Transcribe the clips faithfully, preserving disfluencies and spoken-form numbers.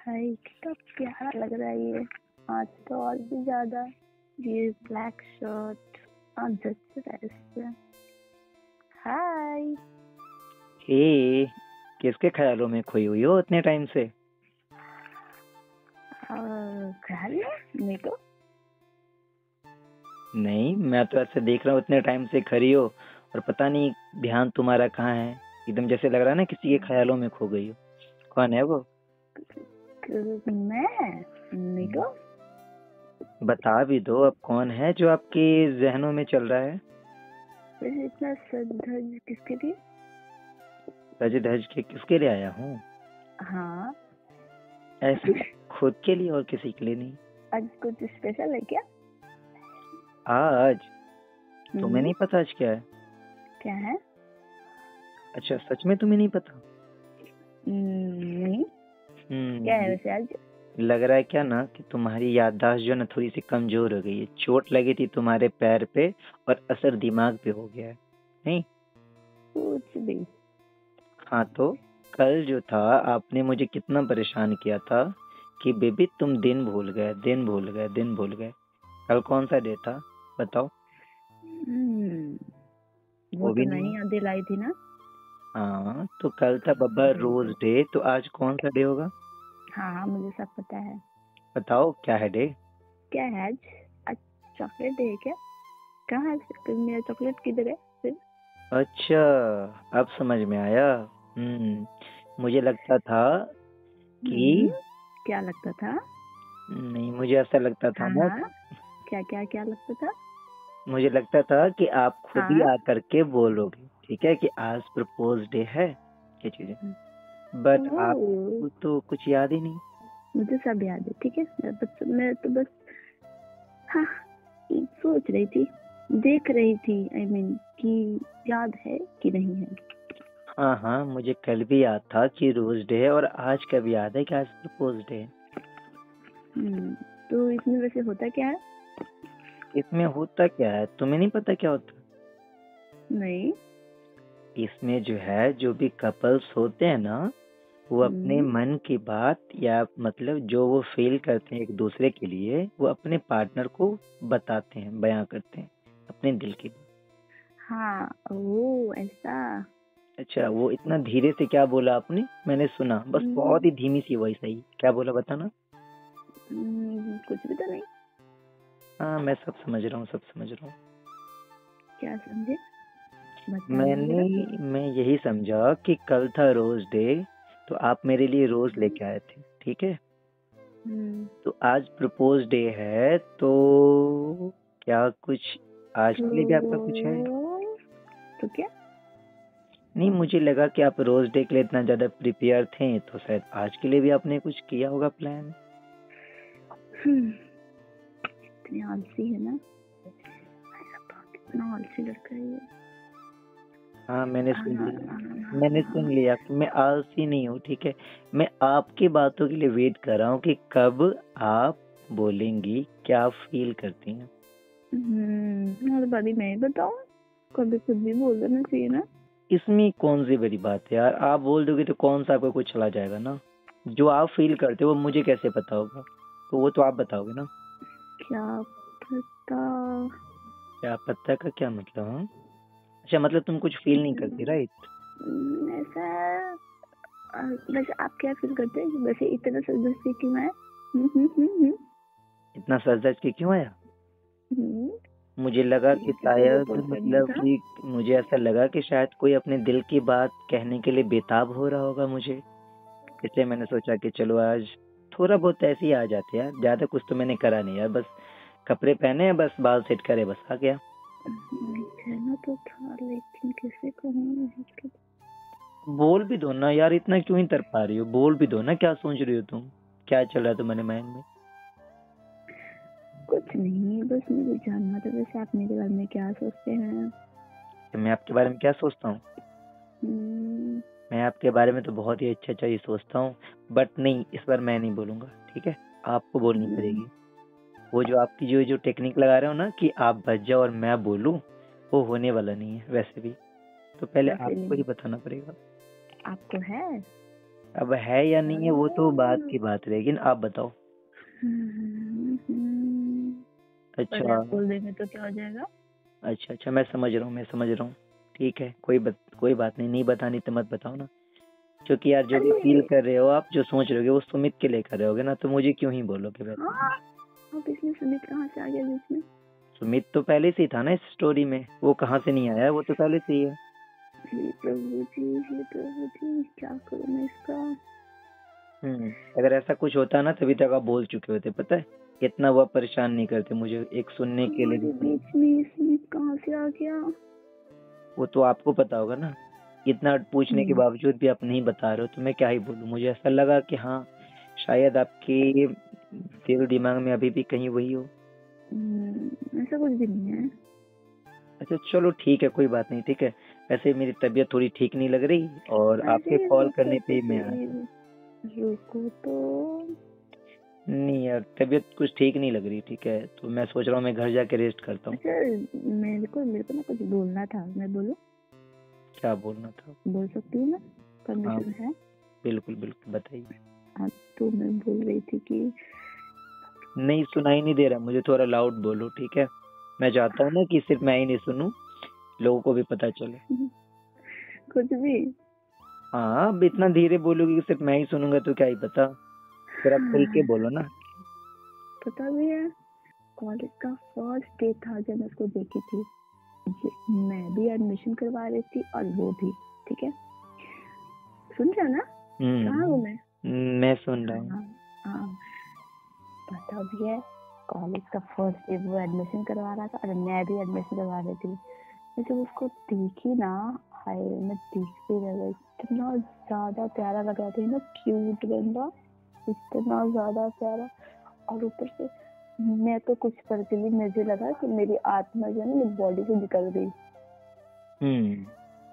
भाई कितना प्यारा लग रहा है ये। आज तो और भी ज्यादा ये ब्लैक शर्ट और जच रहा है इससे। हाय। ए, किसके ख्यालों में खोई हुई हो इतने टाइम से? ख्याल है नहीं तो नहीं, मैं तो ऐसे देख रहा हूँ इतने टाइम से खड़ी हो और पता नहीं ध्यान तुम्हारा कहाँ है। एकदम जैसे लग रहा है ना किसी के ख्यालों में खो गई हो। कौन है वो? मैं नहीं तो बता भी दो अब कौन है जो आपके जहनों में चल रहा है। वैसे इतना सज-धज किसके लिए? सज धज के किसके लिए आया हूँ? हाँ ऐसे खुद के लिए और किसी के लिए नहीं। आज कुछ स्पेशल है क्या? आज तुम्हें हम्म, नहीं पता आज क्या है? क्या है? अच्छा, सच में तुम्हें नहीं पता? नहीं, हम्म क्या है वैसे आज? लग रहा है क्या ना कि तुम्हारी याददाश्त जो है ना थोड़ी सी कमजोर हो गई है। चोट लगी थी तुम्हारे पैर पे और असर दिमाग पे हो गया है। नहीं? कुछ भी। हाँ तो कल जो था आपने मुझे कितना परेशान किया था कि बेबी तुम दिन भूल गए दिन भूल गए दिन भूल गए। कल कौन सा डे था बताओ? हम्म, वो वो तो भी नहीं नहीं है। याद दिलाई थी ना। हाँ तो कल था बब्बर रोज डे, तो आज कौन सा डे होगा? हाँ हाँ मुझे सब पता है। बताओ क्या है डे? क्या है आज? आज चॉकलेट डे है क्या? कहाँ है मेरा चॉकलेट? किधर है फिर? अच्छा, अब समझ में आया। हम्म मुझे लगता था कि हम्म, क्या लगता था? नहीं, मुझे ऐसा लगता था हाँ ना, हाँ, क्या क्या क्या लगता था? मुझे लगता था कि आप खुद ही हाँ आकर के बोलोगे ठीक है कि आज प्रपोज डे है, ये चीजें। बट ओह, आपको तो कुछ याद ही नहीं। मुझे सब याद है। ठीक है, मैं बस मैं तो बस हाँ सोच रही थी, देख रही थी, आई I मीन mean, कि याद है कि नहीं है। हाँ हाँ, मुझे कल भी याद था कि रोज डे है और आज का भी याद है कि आज प्रपोज डे है। हम्म, तो इसमें वैसे होता क्या है? इसमें होता क्या है तुम्हें नहीं पता क्या होता? नहीं। इसमें जो है जो भी कपल्स होते हैं ना, वो अपने हम्म, मन की बात या मतलब जो वो फील करते हैं एक दूसरे के लिए वो अपने पार्टनर को बताते हैं, बयां करते हैं अपने दिल की बात। हाँ ओ ऐसा। अच्छा, वो इतना धीरे से क्या बोला आपने? मैंने सुना बस हम्म, बहुत ही धीमी सी वॉइस आई। क्या बोला बताना? हम्म, कुछ भी तो नहीं। हाँ मैं सब समझ रहा हूँ, सब समझ रहा हूँ। क्या समझे? बताइए मैंने जरा। मैं यही समझा कि कल था रोज डे, तो आप मेरे लिए रोज लेके आए थे ठीक है। हम्म, तो आज प्रपोज डे है, तो क्या कुछ आज के लिए भी आपका कुछ है? तो तो क्या? नहीं, मुझे लगा कि आप रोज डे के लिए इतना ज्यादा प्रिपेयर थे तो शायद आज के लिए भी आपने कुछ किया होगा प्लान। हम्म, इतनी आलसी है ना, मेरा बाप इतना आलसी लड़का है ये। हाँ मैंने हाँ, सुन हाँ, लिया, हाँ, हाँ, मैंने हाँ, सुन लिया कि मैं आलसी नहीं हूँ ठीक है। मैं आपकी बातों के लिए वेट कर रहा हूँ कि कब आप बोलेंगी क्या फील करती हैं। हम्म, और बड़ी मैं ही बताऊं? कभी खुद भी बोल देना चाहिए ना। इसमें कौन सी बड़ी बात है यार, आप बोल दोगे तो कौन सा आपको कुछ चला जाएगा ना। जो आप फील करते हो वो मुझे कैसे पता होगा, तो वो तो आप बताओगे ना। क्या पता। क्या पता का क्या मतलब? हाँ, अच्छा मतलब तुम कुछ फील नहीं करती राइट? हम्म, ऐसा अ, वैसे आप क्या फील करते हैं वैसे इतना सदस्य कि मैं हम्म, हम्म, हम्म, हम्म, इतना सच सच के क्यों आया? हम्म, मुझे लगा कि किसी को शायद पसंद मतलब था। कि मुझे ऐसा लगा कि शायद कोई अपने दिल की बात कहने के लिए बेताब हो रहा होगा मुझे। इसलिए मैंने सोचा कि चलो आज थोड़ा बहुत ऐसे ही आ जाते यार, ज्यादा कुछ तो मैंने करा नहीं यार, बस कपड़े पहने बस बाल सेट करे बस आ गया। नहीं, कहना तो था लेकिन कैसे कहूँ इसके। बोल भी दो ना यार, इतना क्यों ही तरपा रही हो? बोल भी दो ना, क्या सोच रही हो तुम? क्या चल रहा है तुम्हारे माइंड में? कुछ नहीं, बस मुझे जानना था वैसे आप मेरे बारे में क्या सोचते हैं। कि मैं आपके बारे में क्या सोचता हूँ? हम्म, मैं आपके बारे में तो बहुत ही अच्छा अच्छा ही सोचता हूँ, बट नहीं इस बार मैं नहीं बोलूंगा ठीक है, आपको बोलनी हम्म, पड़ेगी। वो जो आपकी जो जो टेक्निक लगा रहे हो ना कि आप बच जाओ और मैं बोलूं, वो होने वाला नहीं है वैसे भी। तो पहले क्या आपको फीलिंग ही बताना पड़ेगा। आपको है? अब है या नहीं है वो तो बात की बात रहेगी ना, आप बताओ। पहले अच्छा आप बोल देंगे तो क्या हो जाएगा? अच्छा अच्छा, मैं समझ रहा हूँ, मैं समझ रहा हूँ। ठीक है, कोई बत, कोई बात नहीं, नहीं बतानी तो मत बताओ ना। क्योंकि यार जो भी फील अरे कर रहे हो आप, जो सोच रहे होगे वो सुमित के लिए कर रहे होगे ना, तो मुझे क्यों ही बोलोगे वैसे। हाँ, अब इसमें सुमित कहाँ से आ गया बीच में? सुमित तो पहले से ही था ना इस स्टोरी में, वो कहाँ से नहीं आया है, वो तो पहले से ही है। हे प्रभु जी, हे प्रभु जी, क्या करूं मैं इसका? हम्म अगर ऐसा कुछ होता ना तभी तक आप बोल चुके होते, पता है कितना वो परेशान नहीं करते मुझे एक सुनने के लिए भी। हमारे बीच में ये सुमित कहाँ से आ गया? वो तो आपको पता होगा ना, इतना पूछने के हम्म, बावजूद भी आप नहीं बता रहे हो, तो मैं क्या ही बोलूं। मुझे ऐसा लगा कि हाँ शायद आपके दिल दिमाग में अभी भी कहीं वही हो। हम्म, ऐसा कुछ भी नहीं है। अच्छा चलो ठीक है, कोई बात नहीं, ठीक है। वैसे मेरी तबीयत थोड़ी ठीक नहीं लग रही और आपके अरे कॉल रुको करने पे तो ही मैं आया सही, था। रुको तो। नहीं यार, तबीयत कुछ ठीक नहीं लग रही, ठीक है, तो मैं सोच रहा हूँ मैं घर जाके रेस्ट करता हूँ। अच्छा, मेरे को मेरे को ना कुछ बोलना था, मैं बोलूं? क्या बोलना था? बोल सकती हूँ ना? हाँ परमिशन है? बिल्कुल बिल्कुल, बताइए। हाँ, तो मैं बोल रही थी कि नहीं सुनाई नहीं दे रहा मुझे, थोड़ा लाउड बोलो, ठीक है। मैं चाहता हूँ ना कि सिर्फ मैं ही नहीं सुनूं, लोगों को भी पता चले। कुछ भी। हाँ, अब इतना धीरे बोलोगे कि सिर्फ मैं ही सुनूंगा तो क्या ही पता। फिर आप खुल के बोलो ना। पता भी है, कॉलेज का फर्स्ट डे था जब मैं उसको देखी थी। ये- मैं भी एडमिशन करवा रही थी और वो भी, ठीक है? सुन रहा ना? कहाँ हूँ हम्म मैं? मैं सुन रहा हूँ। हाँ हाँ, पता भी है, कॉलेज का फर्स्ट डे वो एडमिशन करवा रहा था और मैं भी एडमिशन करवा रही थी। मैं जब उसको देखी ना, हाय, मैं देखते रह गई। इतना ज्यादा प्यारा लग रहा था ना, क्यूट बंदा, इतना ज्यादा प्यारा। और ऊपर से मैं तो कुछ पल के लिए मुझे लगा कि मेरी आत्मा जो है ना मेरी बॉडी से निकल गई। हम्म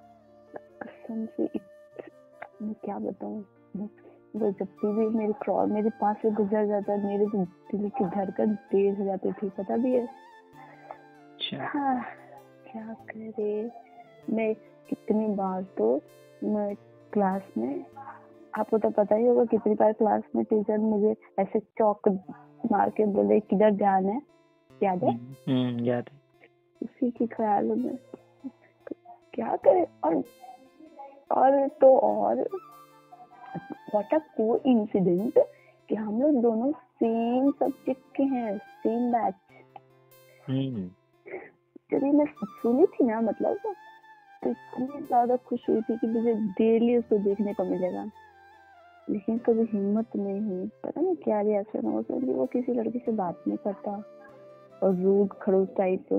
कसम से इत- मैं क्या बताऊं। वो जब भी मेरे क्रॉस मेरे पास से गुजर जाता मेरे तो दिल की धड़कन तेज हो जाती थी, पता भी है। अच्छा हाँ, क्या करे मैं। कितनी बार तो मैं क्लास में, आपको तो पता ही होगा, कितनी बार क्लास में टीचर मुझे ऐसे चौक मार के बोले किधर ध्यान है, याद है? हम्म हम्म, याद है। उसी के ख्यालों में क्या करे। और और तो और व्हाट अ कोइंसिडेंट कि हम लोग दोनों सेम सब्जेक्ट के हैं, सेम बैच। हम्म जब ये मैं सुनी थी ना, मतलब तो इतनी ज्यादा खुश हुई थी कि मुझे डेली उसको देखने को मिलेगा। लेकिन कभी हिम्मत नहीं हुई, पता नहीं क्या रिएक्शन हो, क्योंकि वो किसी लड़की से बात नहीं करता और रूड खड़ूस टाइप।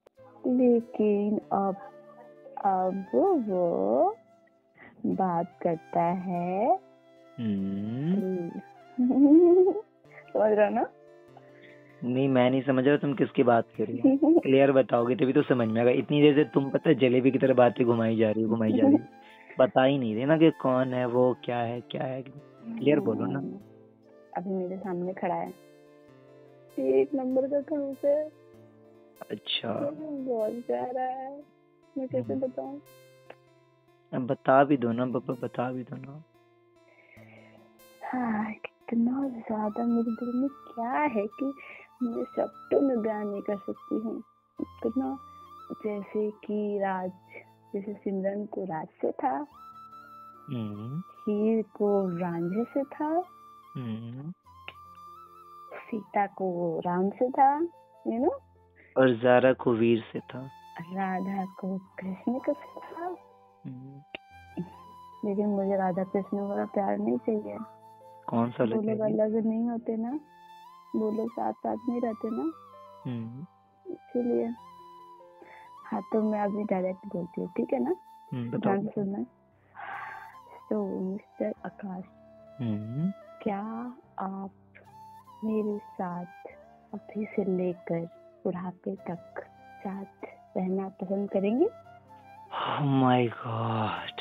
लेकिन अब अब वो बात करता है। हम्म समझ रहा ना? नहीं मैं नहीं समझ रहा तुम किसकी बात कर रही हो, क्लियर बताओगे तभी तो समझ में आएगा। इतनी देर से तुम पता है जलेबी की तरह बातें घुमाई जा रही हो घुमाई जा रही हो, बता ही नहीं रहे ना कि कौन है वो, क्या है क्या है, क्लियर बोलो ना। अभी मेरे सामने खड़ा है, एक नंबर का खड़ूस है, अच्छा बहुत प्यारा है, मैं कैसे हम्म, बताऊं। अब बता भी दो ना पापा, बता भी दो ना। हाँ, कितना ज्यादा मेरे दिल में क्या है कि मैं शब्दों में बयान नहीं कर सकती हूँ। इतना, जैसे कि राज, जैसे सिमरन को राज से था, हम्म हीर को रांझे से था, हम्म सीता को राम से था, यू नो, और जारा को वीर से था। राधा को कृष्ण के से था। हम्म, लेकिन मुझे राधा कृष्ण वाला प्यार नहीं चाहिए। कौन सा वो लोग लगेगा? अलग नहीं होते ना, वो लोग साथ साथ नहीं रहते ना, हम्म इसीलिए। हाँ, तो मैं अभी डायरेक्ट बोलती हूँ, ठीक है ना? हम्म, बताओ ध्यान से बताओ। सुनना। तो मिस्टर आकाश, हम्म क्या आप मेरे साथ अभी से लेकर बुढ़ापे तक साथ रहना पसंद करेंगे? ओह माय गॉड,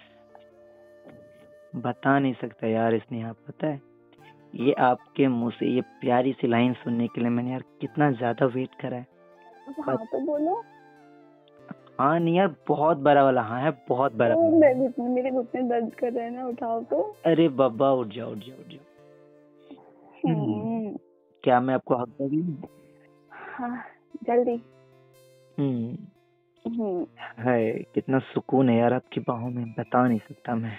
बता नहीं सकता यार इसने, आप पता है ये आपके मुंह से ये प्यारी सी लाइन सुनने के लिए मैंने यार कितना ज्यादा वेट करा है। हाँ, तो बोलो। हाँ नहीं यार, बहुत बड़ा वाला हाँ है, बहुत बड़ा। ओ, मैं घुटने मेरे घुटने दर्द कर रहे हैं ना, उठाओ तो। अरे बाबा उठ जाओ उठ जाओ उठ जाओ। हम्म, हम्म, क्या मैं आपको हक कर लूं? हाँ जल्दी। हम्म हम्म है, कितना सुकून है यार आपकी बाहों में, बता नहीं सकता मैं।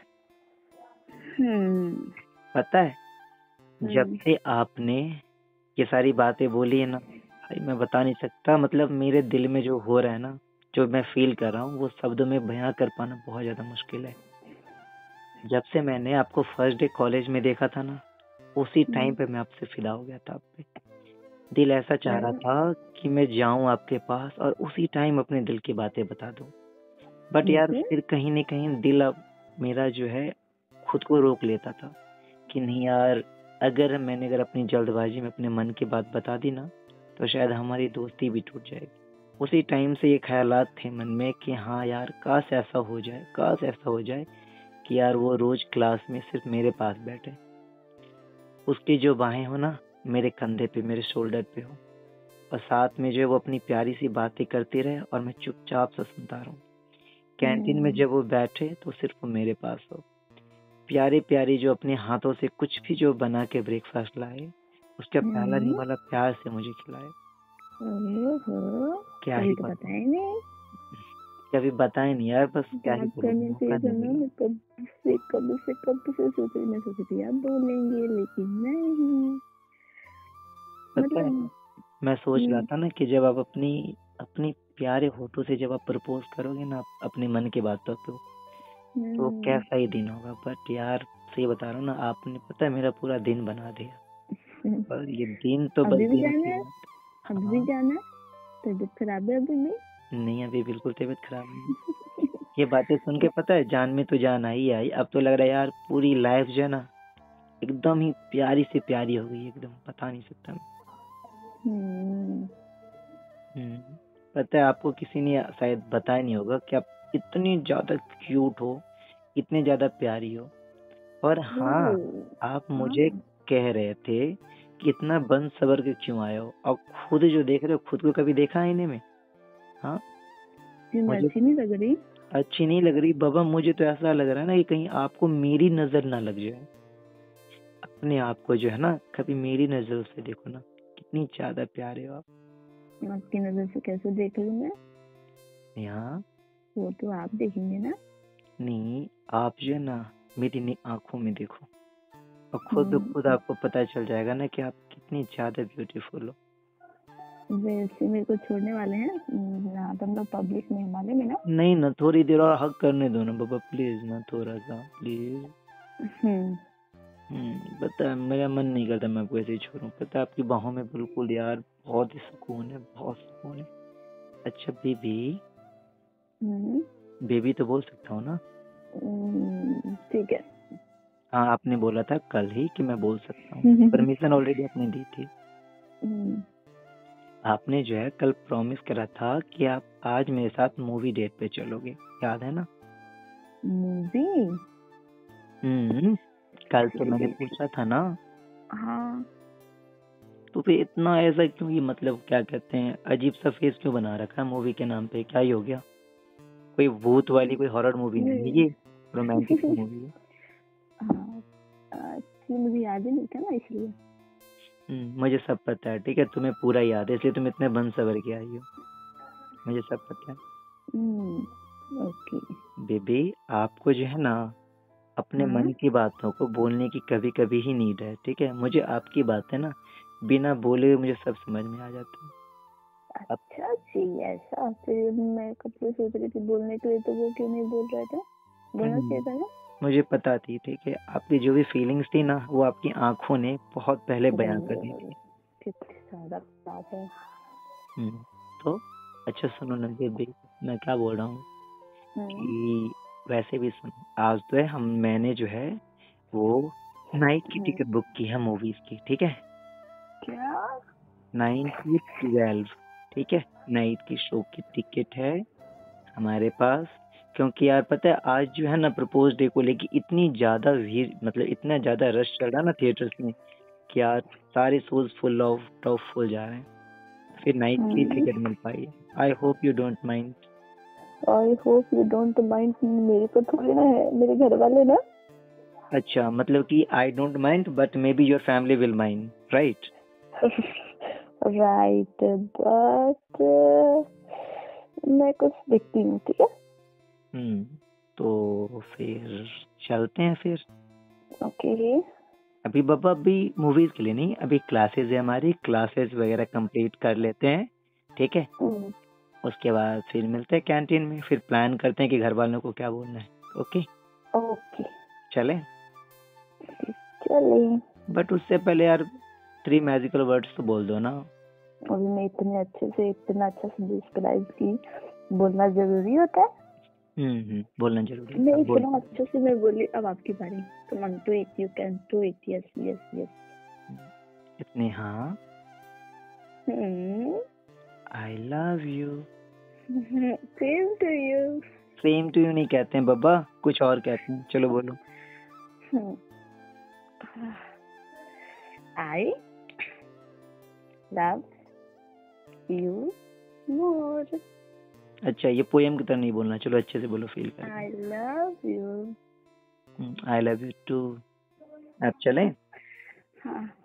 हम्म पता है, जब हम्म, से आपने ये सारी बातें बोली है ना भाई, मैं बता नहीं सकता। मतलब मेरे दिल में जो हो रहा है ना, जो मैं फील कर रहा हूँ, वो शब्दों में बयां कर पाना बहुत ज्यादा मुश्किल है। जब से मैंने आपको फर्स्ट डे कॉलेज में देखा था ना, उसी टाइम पे मैं आपसे फिदा हो गया था आप पे। दिल ऐसा चाह रहा था कि मैं जाऊं आपके पास और उसी टाइम अपने दिल की बातें बता दूं। बट यार देखिए, फिर कहीं न कहीं दिल अब मेरा जो है खुद को रोक लेता था कि नहीं यार, अगर मैंने अगर अपनी जल्दबाजी में अपने मन की बात बता दी ना, तो शायद हमारी दोस्ती भी टूट जाएगी। उसी टाइम से ये ख्यालात थे मन में कि हाँ यार, काश ऐसा हो जाए, काश ऐसा हो जाए कि यार वो रोज क्लास में सिर्फ मेरे पास बैठे, उसकी जो बाहें हो ना मेरे कंधे पे, मेरे शोल्डर पे हो, और साथ में जो है वो अपनी प्यारी सी बातें करती रहे और मैं चुपचाप से सुनता रहूं। कैंटीन में जब वो बैठे तो सिर्फ वो मेरे पास हो, प्यारे प्यारी जो अपने हाथों से कुछ भी जो बना के ब्रेकफास्ट लाए, उसका पहला हम्म, निवाला प्यार से मुझे खिलाए। ओहो, क्या कभी ही तो बताऊं, बताए नहीं। कभी बताए नहीं यार, बस क्या ही बात बोलूं, करनी मौका चाहिए था नहीं ना, मिला। मैं कब से कब से कब से सोच रही मैं सोची थी आप बोलेंगे, लेकिन नहीं। पता है, मतलब मैं सोच रहा हम्म, था ना कि जब आप अपनी अपनी प्यारे होठों से जब आप प्रपोज करोगे ना अपने मन की बातों को, तो हम्म, कैसा ही दिन होगा। बट यार सही बता रहा हूँ ना, आपने पता है मेरा पूरा दिन बना दिया। और ये दिन तो बस अभी भी दिन जाना की है, बात। अभी भी हाँ, जाना है, तबीयत खराब है अभी भी। नहीं अभी बिल्कुल तबीयत खराब नहीं है। ये बातें सुन के पता है जान में तो जान आई आई। अब तो लग रहा है यार पूरी लाइफ जो है ना एकदम ही प्यारी से प्यारी हो गई, एकदम बता नहीं सकता मैं। हम्म, हम्म, पता है आपको किसी ने शायद बताया नहीं होगा कि आप इतनी ज्यादा क्यूट हो, इतने ज्यादा प्यारी हो। और हाँ, ओ, आप हाँ, मुझे कह रहे थे कि इतना बन सवर के क्यों आए हो, और खुद जो देख रहे हो खुद को कभी देखा आईने में? हाँ, जी मैं मुझे अच्छी नहीं लग रही। अच्छी नहीं लग रही बाबा, मुझे तो ऐसा लग रहा है ना कि कहीं आपको मेरी नजर ना लग जाए। अपने आप को जो है ना कभी मेरी नजरों से देखो ना, कितनी ज्यादा प्यारे हो आप। आपकी नजर से कैसे देख लूं मैं? यहाँ वो तो आप देखेंगे ना। नहीं, आप जो है ना मेरी नी आंखों में देखो, और खुद ब खुद हम्म, आपको पता चल जाएगा ना कि आप कितनी ज्यादा ब्यूटीफुल हो। वैसे मेरे को छोड़ने वाले हैं हम्म, यहाँ तो हम लोग पब्लिक में हिमालय में ना। नहीं ना, थोड़ी देर और हक करने दो ना बाबा, प्लीज ना, थोड़ा सा प्लीज। हम्म, हम्म, पता है मेरा मन नहीं करता मैं आपको ऐसे ही छोड़ूं। पता है आपकी बाहों में बिल्कुल यार बहुत ही सुकून है, बहुत सुकून है। अच्छा बेबी, हम्म, बेबी तो बोल सकता हूँ ना? हम्म, ठीक है। हाँ, आपने बोला था कल ही कि मैं बोल सकता हूँ, हम्म, परमिशन ऑलरेडी आपने दी थी। आपने जो है कल प्रॉमिस करा था कि आप आज मेरे साथ मूवी डेट पे चलोगे, याद है ना? मूवी। हम्म, कल तो मैंने ठीक, पूछा था ना। हाँ। तो फिर इतना ऐसा क्यों, ये मतलब क्या कहते हैं, अजीब सा फेस क्यों बना रखा है मूवी के नाम पे, क्या ही हो गया? कोई भूत वाली कोई हॉरर मूवी नहीं है नहीं। ये, रोमांटिक मूवी है। हाँ, एक्चुअली मुझे याद ही नहीं था ना, इसलिए। हम्म, मुझे सब पता है, ठीक है, तुम्हें पूरा याद है, इसलिए तुम इतने बन सवर के आई हो, मुझे सब पता है। हम्म, ओके। बेबी, आपको जो है ना अपने हाँ, मन की बातों को बोलने की कभी कभी ही नीड है, ठीक है? मुझे आपकी बातें ना बिना बोले हुए मुझे सब समझ में आ जाता है। अब अच्छा जी, ऐसा फिर मैं कब से सोच रही थी बोलने के लिए, तो वो क्यों नहीं बोल रहा था? बोलना हम्म, चाहिए था ना। मुझे पता थी, ठीक है, आपकी जो भी फीलिंग्स थी ना वो आपकी आंखों ने बहुत पहले बयां कर दी ओह, थी। कितनी ज्यादा बात है। हम्म, तो अच्छा सुनो ना बेबी, मैं क्या बोल रहा हूँ हम्म, कि वैसे भी सुनो, आज तो है हम मैंने जो है वो नाइट की हम्म, टिकट बुक की है मूवीज की, ठीक है? क्या? नाइन टू ट्वेल्व, ठीक है, नाइट की शो की टिकट है हमारे पास। क्योंकि यार पता है आज जो है ना प्रपोज डे को लेके इतनी ज्यादा भीड़, मतलब इतना ज्यादा रश चल रहा है ना थिएटर्स में कि यार सारे shows full of top full जा रहे हैं, फिर नाइट की हम्म, टिकट मिल पाई है। I hope you don't mind. I hope you don't mind, मेरे को थोड़ी ना है, मेरे घर वाले ना। अच्छा, मतलब कि I don't mind but maybe your family will mind, right? Right, but मैं कुछ देखती हूँ, ठीक है? हम्म तो फिर चलते हैं फिर। ओके। अभी बाबा अभी मूवीज के लिए नहीं, अभी क्लासेस है हमारी, क्लासेस वगैरह कंप्लीट कर लेते हैं, ठीक है? हम्म, उसके बाद फिर मिलते हैं कैंटीन में, फिर प्लान करते हैं कि घर वालों को क्या बोलना है। ओके, ओके चले? चलें। बट उससे पहले यार थ्री मैजिकल वर्ड्स तो बोल दो ना। अभी मैं इतने अच्छे से इतना अच्छा से डिस्क्राइब की, बोलना जरूरी होता है? हम्म हम्म बोलना जरूरी मैं है, बोल। इतना अच्छे से मैं बोली, अब आपकी बारी। Come on, do it, you can do it, yes yes yes. इतने हाँ, hmm, I love you. Same to you. Same to you नहीं कहते हैं बाबा, कुछ और कहते हैं, चलो बोलो। I love you more. अच्छा, ये पोएम की तरह नहीं बोलना, चलो अच्छे से बोलो, फील कर। I love you. I love you too. अब चलें? हाँ।